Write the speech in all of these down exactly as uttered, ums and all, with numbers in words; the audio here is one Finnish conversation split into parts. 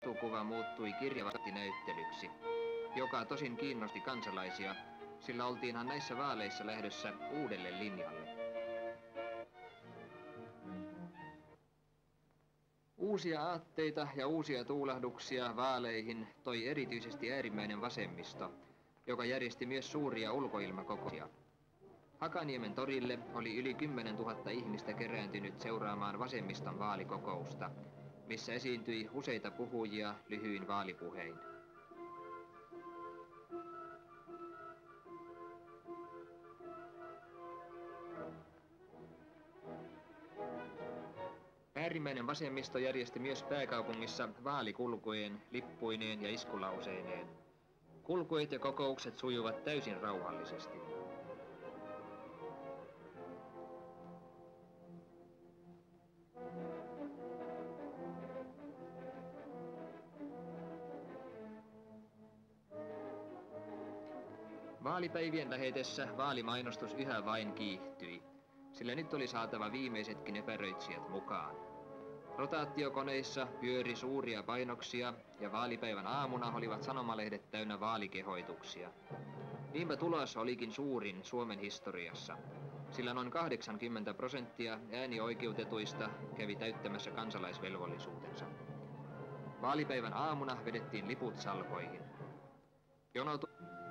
vastuukuva muuttui kirjavasti näyttelyksi, joka tosin kiinnosti kansalaisia, sillä oltiinhan näissä vaaleissa lähdössä uudelle linjalle. Uusia aatteita ja uusia tuulahduksia vaaleihin toi erityisesti äärimmäinen vasemmisto, joka järjesti myös suuria ulkoilmakokouksia. Hakaniemen torille oli yli kymmenen tuhatta ihmistä kerääntynyt seuraamaan vasemmiston vaalikokousta, missä esiintyi useita puhujia lyhyin vaalipuhein. Äärimmäinen vasemmisto järjesti myös pääkaupungissa vaalikulkueen, lippuineen ja iskulauseineen. Kulkueet ja kokoukset sujuvat täysin rauhallisesti. Vaalipäivien lähetessä vaalimainostus yhä vain kiihtyi, sillä nyt oli saatava viimeisetkin epäröitsijät mukaan. Rotaatiokoneissa pyöri suuria painoksia ja vaalipäivän aamuna olivat sanomalehdet täynnä vaalikehoituksia. Niinpä tulos olikin suurin Suomen historiassa, sillä noin kahdeksankymmentä prosenttia äänioikeutetuista kävi täyttämässä kansalaisvelvollisuutensa. Vaalipäivän aamuna vedettiin liput salkoihin. Jonotu...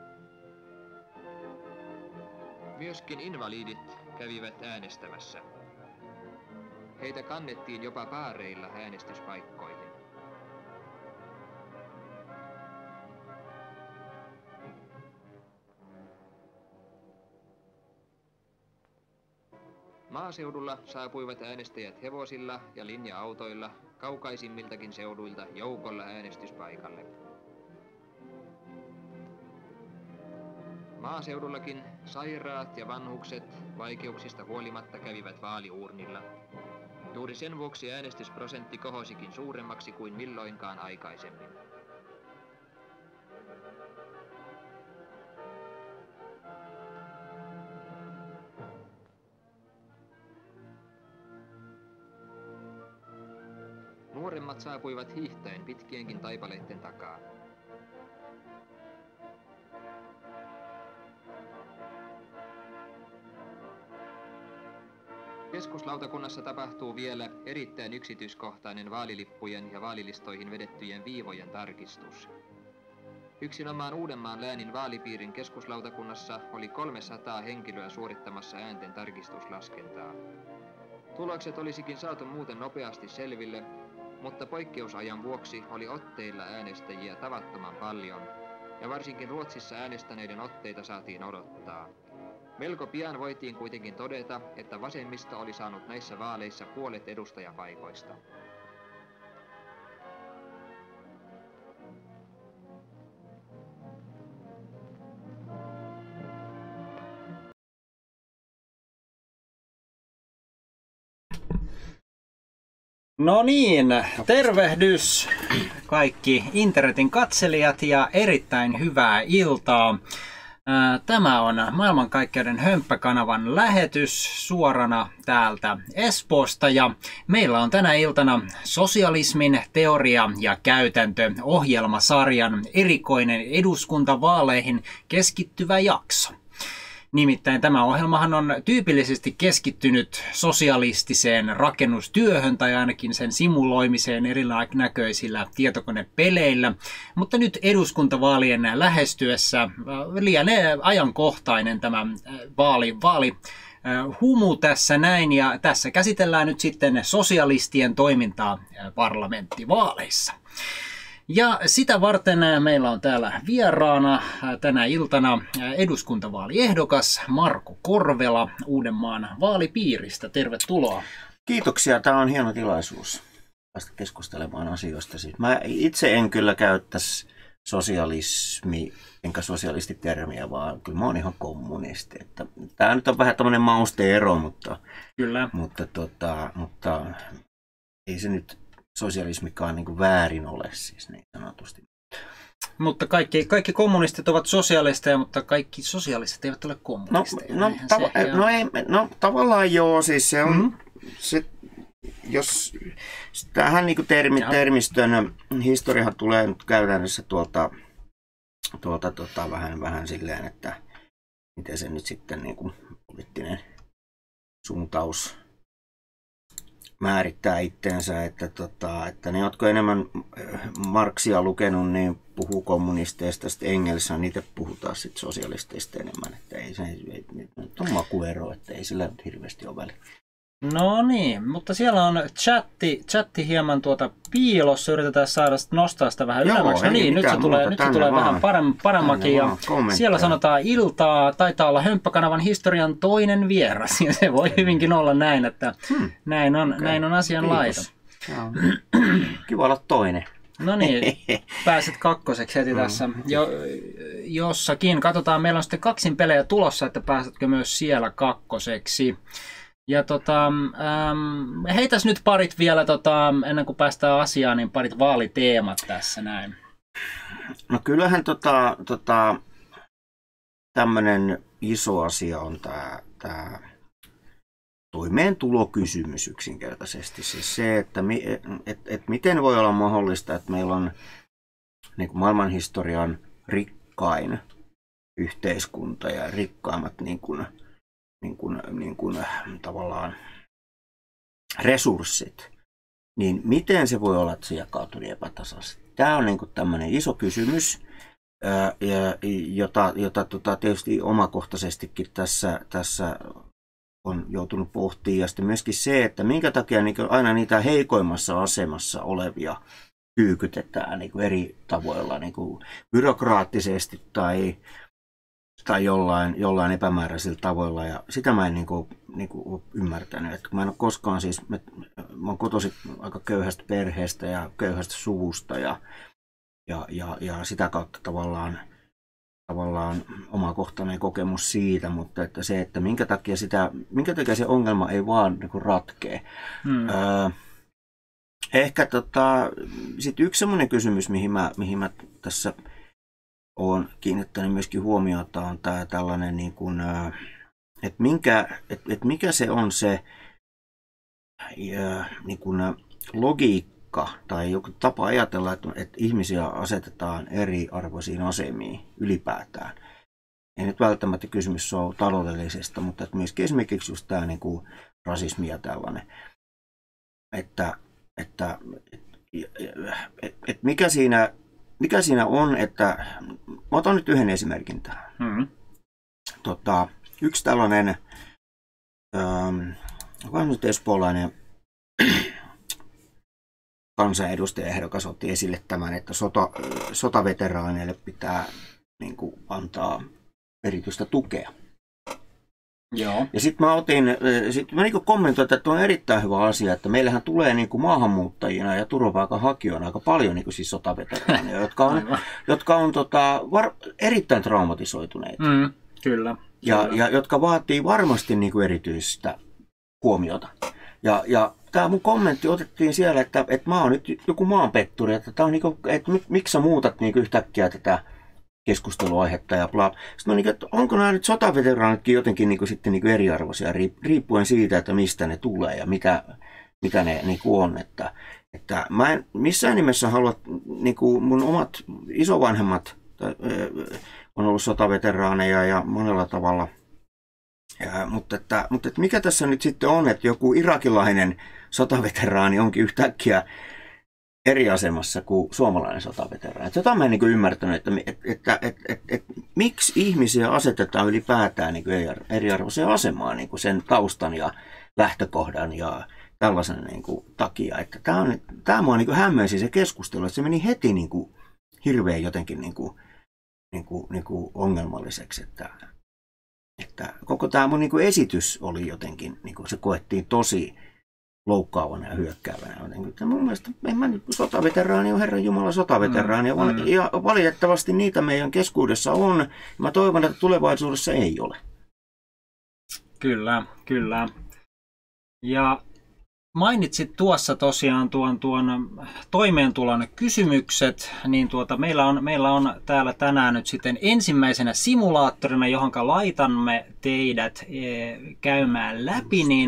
Myöskin invalidit kävivät äänestämässä. Heitä kannettiin jopa paareilla äänestyspaikkoihin. Maaseudulla saapuivat äänestäjät hevosilla ja linja-autoilla kaukaisimmiltakin seuduilta joukolla äänestyspaikalle. Maaseudullakin sairaat ja vanhukset vaikeuksista huolimatta kävivät vaaliuurnilla. Juuri sen vuoksi äänestysprosentti kohosikin suuremmaksi kuin milloinkaan aikaisemmin. Nuoremmat saapuivat hiihtäen pitkienkin taipaleiden takaa. Keskuslautakunnassa tapahtuu vielä erittäin yksityiskohtainen vaalilippujen ja vaalilistoihin vedettyjen viivojen tarkistus. Yksinomaan Uudenmaan läänin vaalipiirin keskuslautakunnassa oli kolmesataa henkilöä suorittamassa äänten tarkistuslaskentaa. Tulokset olisikin saatu muuten nopeasti selville, mutta poikkeusajan vuoksi oli otteilla äänestäjiä tavattoman paljon, ja varsinkin Ruotsissa äänestäneiden otteita saatiin odottaa. Melko pian voitiin kuitenkin todeta, että vasemmisto oli saanut näissä vaaleissa puolet edustajapaikoista. No niin, tervehdys kaikki internetin katselijat ja erittäin hyvää iltaa. Tämä on Maailmankaikkeuden hömppäkanavan lähetys suorana täältä Espoosta ja meillä on tänä iltana sosialismin teoria ja käytäntö ohjelmasarjan erikoinen eduskuntavaaleihin keskittyvä jakso. Nimittäin tämä ohjelmahan on tyypillisesti keskittynyt sosialistiseen rakennustyöhön tai ainakin sen simuloimiseen erinäköisillä tietokonepeleillä, mutta nyt eduskuntavaalien lähestyessä lienee ajankohtainen tämä vaali, vaali humu tässä näin, ja tässä käsitellään nyt sitten sosialistien toimintaa parlamenttivaaleissa. Ja sitä varten meillä on täällä vieraana tänä iltana eduskuntavaaliehdokas Marko Korvela Uudenmaan vaalipiiristä. Tervetuloa. Kiitoksia. Tämä on hieno tilaisuus päästä keskustelemaan asioista. Mä itse en kyllä käyttäisi sosialismi enkä sosialistitermiä, vaan kyllä mä oon ihan kommunisti. Että, tämä nyt on vähän tämmöinen mausteero, mutta, kyllä. mutta, tota, mutta ei se nyt sosialismikaan niin kuin väärin ole siis niin sanotusti. Mutta kaikki, kaikki kommunistit ovat sosialisteja, mutta kaikki sosialistit eivät ole kommunisteja. No, no, tava- no, ei, no tavallaan joo, siis se on, mm-hmm. se, jos tähän niin kuin termi, termistön historiahan tulee nyt käytännössä tuolta, tuolta tota, vähän, vähän silleen, että miten se nyt sitten niin kuin poliittinen suuntaus määrittää itteensä, että, tota, että ne, jotka enemmän Marxia lukenut, niin puhuu kommunisteista, sitten Engelsä, niitä puhutaan sitten sosialisteista enemmän, että ei se ei, nyt on makuero, että ei sillä nyt hirveästi ole väliä. No niin, mutta siellä on chatti, chatti hieman tuota piilossa, yritetään saada nostaa sitä vähän ylemmäksi. No niin, nyt se tulee, nyt se tulee vähän paremmakin. Ja siellä sanotaan iltaa, taitaa olla Hömppäkanavan historian toinen vieras. Ja se voi hyvinkin olla näin, että hmm. näin, on, okay. näin on asian laita. Kiva olla toinen. No niin, pääset kakkoseksi heti tässä jo, jossakin. Katsotaan, meillä on sitten kaksin pelejä tulossa, että pääsetkö myös siellä kakkoseksi. Ja tota, ähm, heitäs nyt parit vielä, tota, ennen kuin päästään asiaan, niin parit vaaliteemat tässä näin. No kyllähän tota, tota, tämmöinen iso asia on tämä tää toimeentulokysymys yksinkertaisesti. Siis se, että mi, et, et miten voi olla mahdollista, että meillä on niin kuin maailmanhistorian rikkain yhteiskunta ja rikkaimmat niin kuin, Niin kuin, niin kuin, tavallaan resurssit, niin miten se voi olla, että se jakautuu epätasaisesti? Tämä on niin kuin tämmöinen iso kysymys, jota, jota tota, tietysti omakohtaisestikin tässä, tässä on joutunut pohtimaan. Ja sitten myöskin se, että minkä takia niin kuin aina niitä heikoimmassa asemassa olevia kyykytetään niin kuin eri tavoilla, niin kuin byrokraattisesti tai tai jollain, jollain epämääräisillä tavoilla, ja sitä mä en niin kuin, niin kuin ole ymmärtänyt. Että mä en ole koskaan siis, mä, mä oon kotoisin aika köyhästä perheestä ja köyhästä suvusta, ja, ja, ja, ja sitä kautta tavallaan, tavallaan omakohtainen kokemus siitä, mutta että se, että minkä takia, sitä, minkä takia se ongelma ei vaan niin kuin ratkee. Hmm. Öö, ehkä tota, sit yksi semmoinen kysymys, mihin mä, mihin mä tässä olen kiinnittänyt myöskin huomiota, on tämä tällainen, niin kuin, että, minkä, että, että mikä se on se niin kuin logiikka tai joku tapa ajatella, että, että ihmisiä asetetaan eriarvoisiin asemiin ylipäätään. Ei nyt välttämättä kysymys ole taloudellisesta, mutta että myöskin esimerkiksi just tämä niin kuin rasismi ja tällainen. Että, että, että, että, että mikä siinä Mikä siinä on, että mä otan nyt yhden esimerkin tähän. Mm-hmm. Tota, yksi tällainen, ähm, vaan nyt espoolainen kansanedustajaehdokas otti esille tämän, että sota, sotaveteraaneille pitää niin kuin, antaa erityistä tukea. Joo. Ja sitten mä otin, sit mä niinku kommentoin, että on erittäin hyvä asia, että meillähän tulee niinku maahanmuuttajina ja turvapaikanhakijoina aika paljon niinku siis sotaveteraaneja, jotka on, jotka on tota, var, erittäin traumatisoituneita. Mm, kyllä. Ja, ja jotka vaatii varmasti niinku erityistä huomiota. Ja, ja tämä mun kommentti otettiin siellä, että, että mä oon nyt joku maanpetturi, että, tää on niinku, että miksi sä muutat niinku yhtäkkiä tätä keskusteluaihetta ja bla. Sitten mä niin, että onko nämä nyt sotaveteraanitkin jotenkin niin kuin, sitten niin kuin eriarvoisia, riippuen siitä, että mistä ne tulee ja mitä, mitä ne niin kuin on. Että, että mä en missään nimessä halua, niin kuin mun omat isovanhemmat on ollut sotaveteraaneja ja monella tavalla. Ja, mutta, että, mutta että mikä tässä nyt sitten on, että joku irakilainen sotaveteraani onkin yhtäkkiä eri asemassa kuin suomalainen sotaveteraani. Jota mä en niin ymmärtänyt, että, että, että, että, että, että miksi ihmisiä asetetaan ylipäätään niin eriarvoiseen asemaan niin sen taustan ja lähtökohdan ja tällaisen niin kuin, takia. Että tämä, on, tämä mua niin hämmensi se keskustelu, että se meni heti niin kuin, hirveän jotenkin niin kuin, niin kuin, niin kuin ongelmalliseksi. Että, että koko tämä mun niin kuin esitys oli jotenkin, niin kuin se koettiin tosi loukkaavana ja hyökkäävänä. Mun mielestä en mä nyt sotaveteraani on Herran Jumala sotaveteraani. Mm, mm. Ja valitettavasti niitä meidän keskuudessa on. Mä toivon, että tulevaisuudessa ei ole. Kyllä, kyllä. Ja mainitsit tuossa tosiaan tuon, tuon toimeentulon kysymykset, niin tuota, meillä, on, meillä on täällä tänään nyt sitten ensimmäisenä simulaattorina, johonka laitamme teidät e, käymään läpi, niin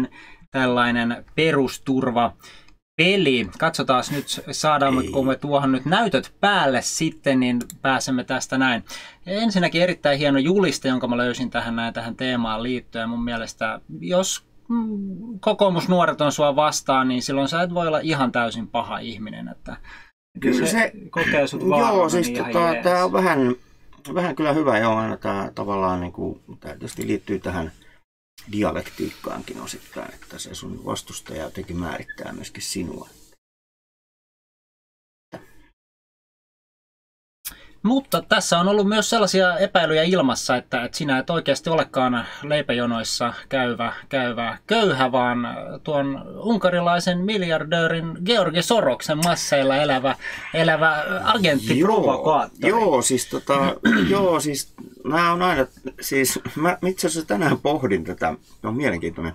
tällainen perusturva peli. Katsotaan nyt, saadaanko me tuohon nyt näytöt päälle sitten, niin pääsemme tästä näin. Ensinnäkin erittäin hieno juliste, jonka mä löysin tähän, näin, tähän teemaan liittyen. Mun mielestä, jos kokoomusnuoret on sua vastaan, niin silloin sä et voi olla ihan täysin paha ihminen. Että kyllä se, se kokee sut joo, siis niin tota, tämä on vähän, vähän kyllä hyvä, joo, aina tämä tavallaan, niin kuin, tämä tietysti liittyy tähän dialektiikkaankin osittain, että se sun vastustaja jotenkin määrittää myöskin sinua. Mutta tässä on ollut myös sellaisia epäilyjä ilmassa, että, että sinä et oikeasti olekaan leipäjonoissa käyvä, käyvä köyhä, vaan tuon unkarilaisen miljardöörin Georgi Soroksen masseilla elävä, elävä agentti provokaattori. Joo, siis tota, joo, siis mä oon aina, siis mä itse asiassa tänään pohdin tätä, on mielenkiintoinen.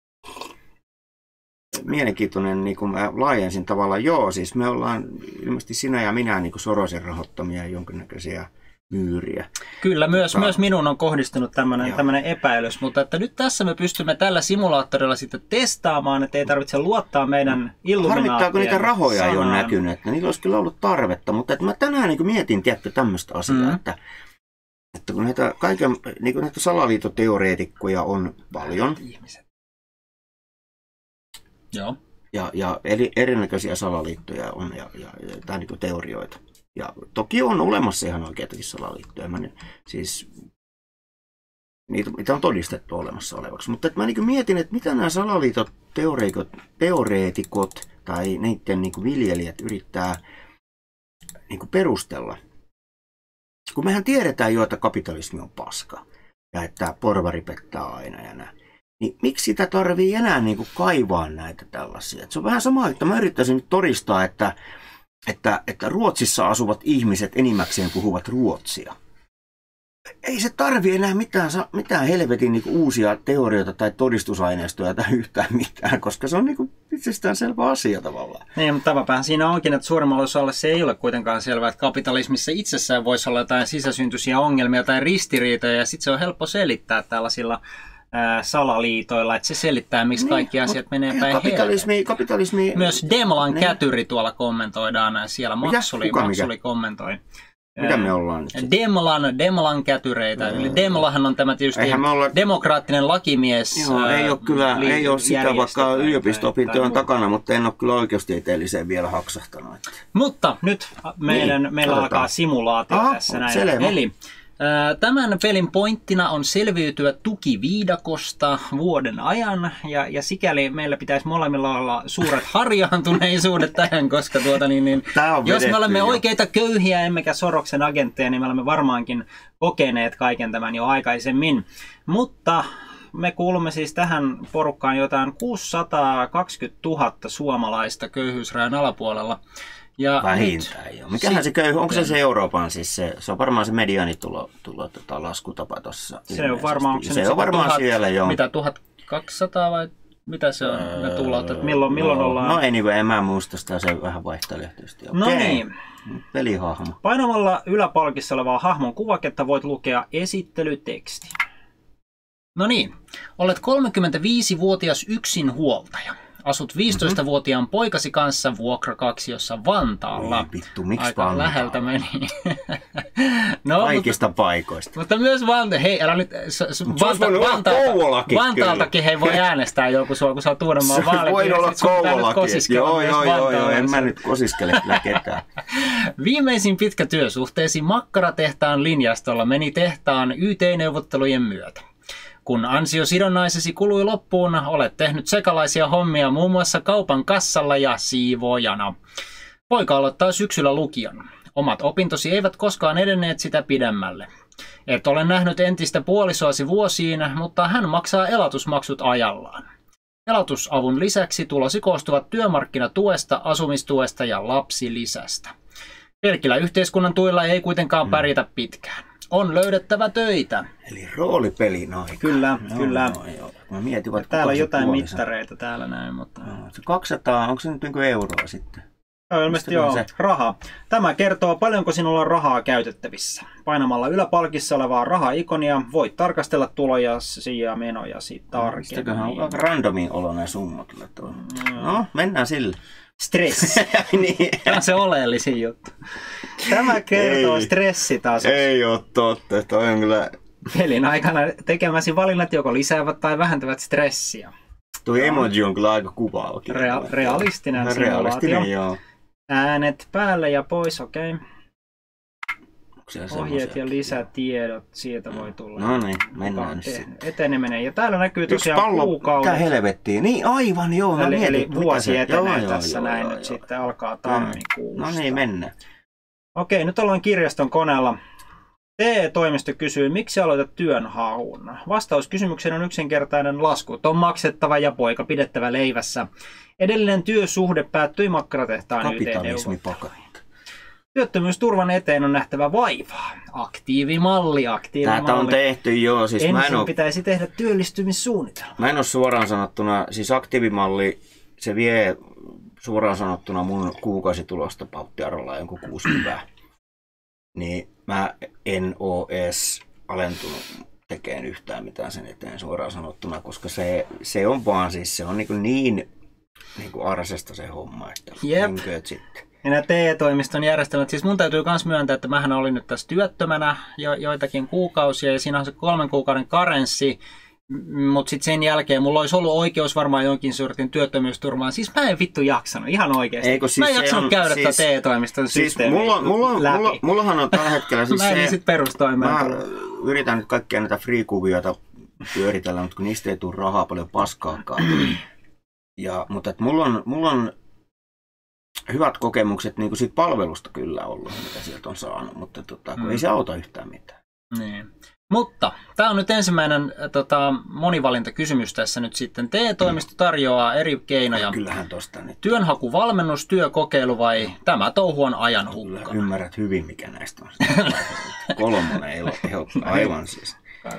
Mielenkiintoinen, niin kuin mä laajensin tavallaan, joo, siis me ollaan ilmeisesti sinä ja minä niin kuin Sorosen rahoittamia jonkinnäköisiä myyriä. Kyllä, myös, myös minun on kohdistunut tämmöinen, tämmöinen epäilys, mutta että nyt tässä me pystymme tällä simulaattorilla sitten testaamaan, että ei tarvitse luottaa meidän illuminaatien. Harmittaako niitä rahoja ei ole näkynyt, että niillä olisi kyllä ollut tarvetta, mutta että mä tänään niin kuin mietin, tiedätkö, tämmöistä asiaa, mm. että, että kun näitä, kaiken, niin kuin näitä salaliittoteoreetikkoja on paljon, ihmiset. Joo. Ja, ja eri, erinäköisiä salaliittoja on ja, ja, ja tai niin kuin teorioita. Ja toki on olemassa ihan oikeitakin salaliittoja. Mä, siis, niitä, niitä on todistettu olemassa olevaksi. Mutta mä niin kuin mietin, että mitä nämä salaliitot, teoreetikot, teoreetikot tai niiden niin kuin viljelijät yrittää niin kuin perustella. Kun mehän tiedetään jo, että kapitalismi on paska ja että porvari pettää aina ja näin. Niin miksi sitä tarvii enää niin kuin kaivaa näitä tällaisia? Et se on vähän sama, että mä yrittäisin nyt todistaa, että, että, että Ruotsissa asuvat ihmiset enimmäkseen puhuvat ruotsia. Ei se tarvii enää mitään, mitään helvetin niin kuin uusia teorioita tai todistusaineistoja tai yhtään mitään, koska se on niin kuin itsestäänselvä asia tavallaan. Niin, mutta tavapähän siinä onkin, että suurimmalla osalla se ei ole kuitenkaan selvää, että kapitalismissa itsessään voisi olla jotain sisäsyntyisiä ongelmia tai ristiriitoja, ja sitten se on helppo selittää tällaisilla salaliitoilla, että se selittää, miksi kaikki niin, asiat menee päin kapitalismi, kapitalismi. Myös Demlan ne. Kätyri tuolla kommentoidaan siellä. Maksuli, Maksuli kommentoi. Mitä me ollaan nyt? Demlan, Demlan kätyreitä. No, Eli Demlahan on tämä tietysti olla demokraattinen lakimies. Joo, ei ole kyllä, ei ole sitä, vaikka yliopisto-opintoja on takana, mutta en ole kyllä oikeustieteelliseen vielä haksahtanut. Mutta nyt meidän, niin, meillä alkaa simulaatio Aha, tässä näin. Selvä. Eli tämän pelin pointtina on selviytyä tukiviidakosta vuoden ajan, ja, ja sikäli meillä pitäisi molemmilla olla suuret harjaantuneisuudet tähän, koska tuota, niin, niin, jos me olemme jo. oikeita köyhiä emmekä Soroksen agentteja, niin me olemme varmaankin kokeneet kaiken tämän jo aikaisemmin. Mutta me kuulumme siis tähän porukkaan jotain kuusisataakaksikymmentätuhatta suomalaista köyhyysrajan alapuolella. Ja vähintään jo. Mikähän se köyhy, onko se se Euroopan siis se, se on varmaan se mediaanitulo tulo, tota, laskutapa tuossa. Se on varmaan, se, se on varmaan tuhat, siellä jo. Mitä, tuhatkaksisataa vai mitä se on öö, ne tulot, että milloin, milloin no, ollaan? No anyway, en mä muista sitä, se vähän vaihtelee tietysti. No okay. Niin. Pelihahmo. Painamalla yläpalkissa olevaa hahmon kuvaketta voit lukea esittelyteksti. No niin, olet kolmekymmentäviisivuotias yksinhuoltaja. Asut viisitoistavuotiaan poikasi kanssa vuokrakaksiossa Vantaalla. Oi, vittu, miksi Aika Vantaalla? Läheltä meni. no, Kaikista mutta, paikoista. Mutta myös Vantaalla. Hei, älä nyt... Vanta, Vantaalta, Vantaaltakin hei voi äänestää joku sua, kun sä oot Uudenmaan vaalipiirissä. Se voi olla Kouvolakin. Joo, joo, joo, joo, en mä nyt kosiskele kyllä ketään. Viimeisin pitkä työsuhteesi makkaratehtaan linjastolla meni tehtaan Y T-neuvottelujen myötä. Kun ansiosidonnaisesi kului loppuun, olet tehnyt sekalaisia hommia muun muassa kaupan kassalla ja siivoojana. Poika aloittaa syksyllä lukion. Omat opintosi eivät koskaan edenneet sitä pidemmälle. Et ole nähnyt entistä puolisoasi vuosiin, mutta hän maksaa elatusmaksut ajallaan. Elatusavun lisäksi tulosi koostuvat työmarkkinatuesta, asumistuesta ja lapsilisästä. Pelkillä yhteiskunnan tuilla ei kuitenkaan pärjätä pitkään. On löydettävä töitä. Eli roolipelin aika. Kyllä, no, kyllä. No, joo. Mä mietin, täällä on jotain puolisen. mittareita täällä näin, mutta... No, se kaksisataa, onko se nyt niin kuin euroa sitten? Ilmeisesti joo, se? Raha. Tämä kertoo, paljonko sinulla on rahaa käytettävissä. Painamalla yläpalkissa olevaa raha-ikonia voit tarkastella tulojasi ja menojasi tarkemmin. Mistäköhän on aika randomin olo nämä summat. Mm. No, mennään sille. Stressi. Niin. Tämä on se oleellisin juttu. Tämä kertoo ei, stressitasosta. Ei ole totta. Toi on kyllä... Pelin aikana tekemäsi valinnat joko lisäävät tai vähentävät stressiä. Tuo emoji on kyllä aika kuvaavakin. Rea- realistinen no, realistinen, joo. Äänet päälle ja pois, okei. Okay. Ohjeet ja lisätiedot, siitä voi tulla. No niin, mennään sitten. Eteneminen. Ja täällä näkyy tosiaan kuukaudet. Mitä helvettiä? Niin aivan, joo. Eli, mietin, eli vuosi etenee joo, tässä joo, näin joo, nyt joo. sitten alkaa tammikuusta. No niin, mennään. Okei, nyt ollaan kirjaston koneella. T E-toimisto kysyy, miksi aloitat työnhaun? Vastaus kysymykseen on yksinkertainen: laskut on maksettava ja poika pidettävä leivässä. Edellinen työsuhde päättyi makkaratehtaan Y T-neuvotteluihin. Työttömyysturvan eteen on nähtävä vaivaa. Aktiivimalli, aktiivimalli. Tätä on tehty joo. Siis Ensin mä en ole, pitäisi tehdä työllistymissuunnitelma. Mä en ole suoraan sanottuna, siis aktiivimalli, se vie suoraan sanottuna mun kuukausitulosta pauttiarvolla jonkun kuusi hyvää. Niin mä en oo edes alentunut tekemään yhtään mitään sen eteen suoraan sanottuna, koska se, se on vaan siis, se on niin, niin, niin kuin arsesta se homma, että Jep. sitten. Ja nämä T E-toimiston järjestelmät, siis mun täytyy myös myöntää, että mähän olin nyt tässä työttömänä jo, joitakin kuukausia ja siinä on se kolmen kuukauden karenssi, mutta sitten sen jälkeen mulla olisi ollut oikeus varmaan jonkin sortin työttömyysturvaan. Siis mä en vittu jaksanut, ihan oikeasti. Eikö, siis mä en jaksanut on, käydä siis, tätä T E-toimiston siis systeemiä mulla, mulla, läpi. Mulla, mullahan on tällä hetkellä siis mä se, sit perustoimeen. Mä yritän nyt kaikkia näitä free-kuvioita pyöritellä, mutta kun niistä ei tule rahaa paljon paskaakaan. Ja, mutta et mulla, on, mulla on hyvät kokemukset niin kuin siitä palvelusta kyllä ollut, mitä sieltä on saanut, mutta tota, kun mm. ei se auta yhtään mitään. Niin. Mutta tämä on nyt ensimmäinen tota, monivalintakysymys tässä nyt sitten. T E-toimisto tarjoaa eri keinoja. Kyllähän tosta nyt. Työnhakuvalmennus, työkokeilu vai tämä touhu on ajan hukka? Ymmärrät hyvin, mikä näistä on. Kolmonen ei ole aivan siis.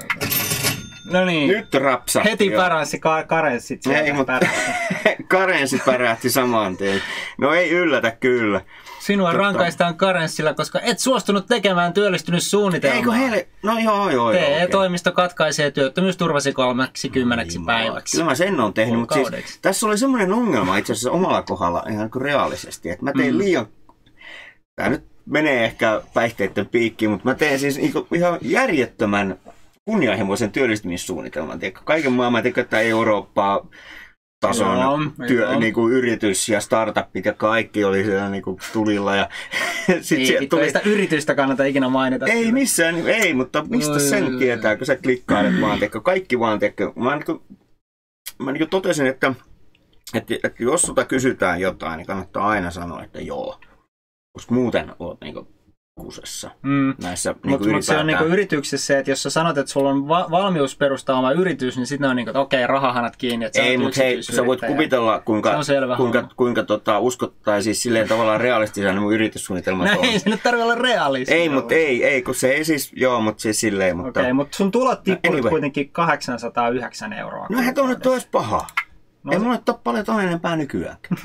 No niin. Nyt rapsahti. Heti päräsi ka- karenssit sieltä. Ei, mutta karenssi pärähti saman tien. No ei yllätä kyllä. Sinua Totta. rankaistaan karenssilla, koska et suostunut tekemään työllistymissuunnitelmaa. Eikö heille? No joo, joo, joo. T E-toimisto okay. katkaisee työttömyysturvasi kolmeksi kymmeneksi no, päiväksi. Kyllä mä sen on tehnyt, mutta siis, tässä oli semmoinen ongelma itse asiassa omalla kohdalla ihan kuin reaalisesti, että mä tein mm. liian, tämä nyt menee ehkä päihteiden piikkiin, mutta mä tein siis ihan järjettömän kunnianhimoisen työllistymissuunnitelman. Kaiken maailman teköttää Eurooppaa tason joo, työ, joo. Niin kuin yritys ja startupit ja kaikki oli siellä niin kuin tulilla. Ja sit ei, tuli... sitä yritystä kannata ikinä mainita. Ei sille. missään, ei, mutta mistä sen tietää, kun sä klikkailet vaan tekö, kaikki vaan tekö. Mä, niin kuin, mä niin kuin totesin, että, että, että jos sulta kysytään jotain, niin kannattaa aina sanoa, että joo. Koska muuten olet niin kuin kusessa mm. näissä niin Mutta mut se on niinku yrityksessä se, että jos sä sanot, että sulla on va- valmius perustaa oma yritys, niin sitten on niin kuin, että okei, rahahanat kiinni, että ei, mutta hei, sä voit kuvitella, kuinka, kuinka, kuinka tota, uskottaa siis silleen tavallaan realistisena mun yrityssuunnitelmat on. Ei se nyt tarvitse olla realistinen. Ei, mutta ei, ei, kun se ei siis, joo, mutta siis silleen. Mutta... Okei, mutta sun tulot tippuivat anyway. kuitenkin kahdeksansataayhdeksän euroa. No eihän tuo nyt olisi paha. No, ei mulle ole paljon ton enempää nykyäänkään.